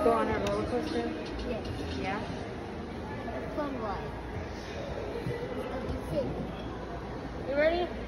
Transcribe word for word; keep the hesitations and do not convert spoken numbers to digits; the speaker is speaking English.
go on a roller coaster? Yes. Yeah? A fun ride. You ready?